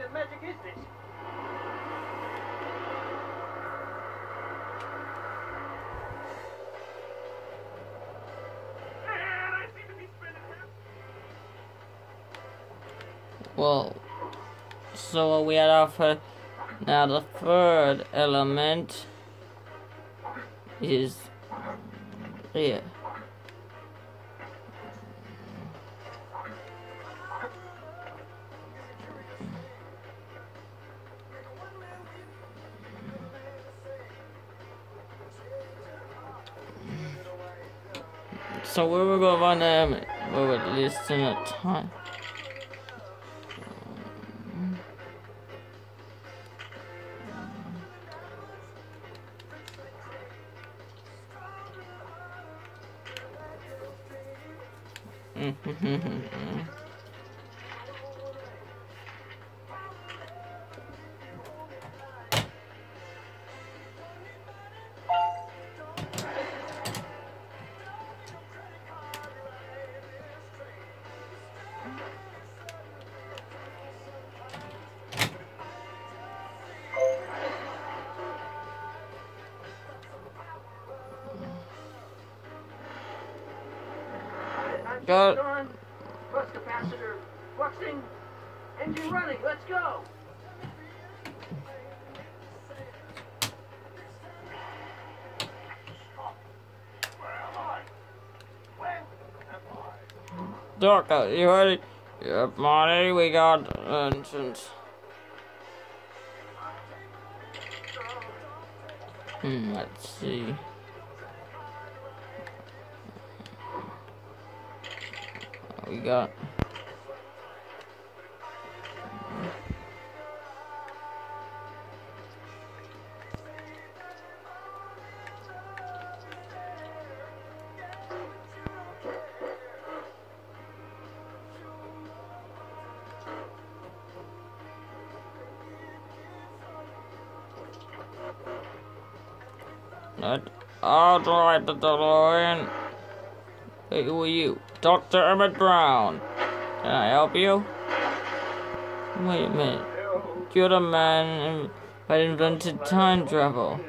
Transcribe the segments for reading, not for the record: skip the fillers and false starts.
of magic is this? Well, so we had our first. Now the third element is here. So we were going to run them with at least in a time. Got plus capacitor fluxing, engine running. Let's go. Doc, you ready? Yep, Marty, we got entrance. Let's see. We got I'll drive the DeLorean. Hey, who are you? Dr. Emmett Brown. Can I help you? Wait a minute. You're the man that invented time travel.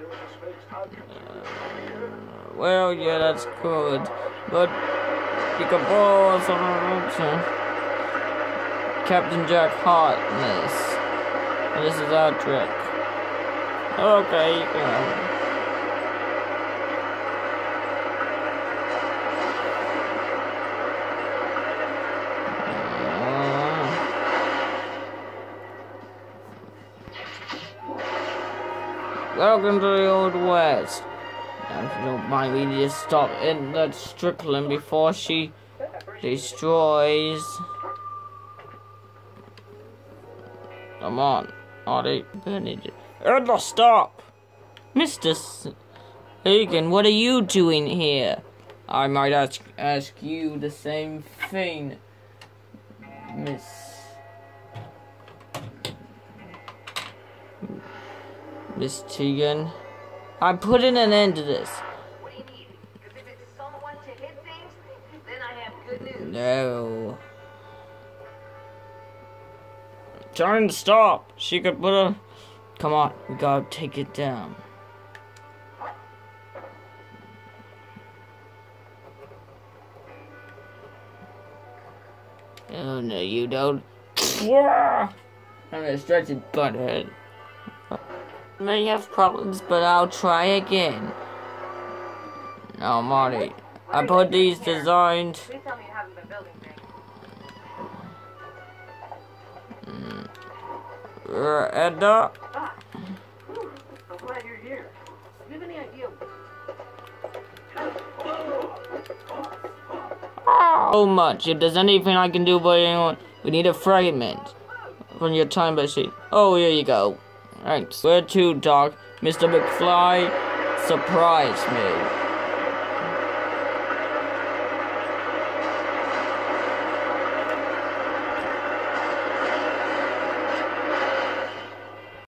Well, yeah, that's good. But you could borrow some Captain Jack Harkness. And this is Adrik. Okay, you can. Welcome to the Old West. Now, if you don't mind, we need to stop in that Strickland before she destroys. Come on, Adrik. Edna, stop! Mr. Hagen, what are you doing here? I might ask you the same thing, Miss Tegan. I'm putting an end to this. What do you need? Because if it's someone to hit things, then I have good news. No. Trying to stop. She could put a... Come on, we gotta take it down. Oh no, you don't. I'm a distracted butthead. May have problems, but I'll try again. Now, Marty, I put these designs. Please tell me you haven't been building things. Edna. I'm glad you're here. Do you have any idea? So much. If there's anything I can do for anyone, we need a fragment from your time machine. Oh, here you go. Thanks. Where to, Doc? Mr. McFly surprised me.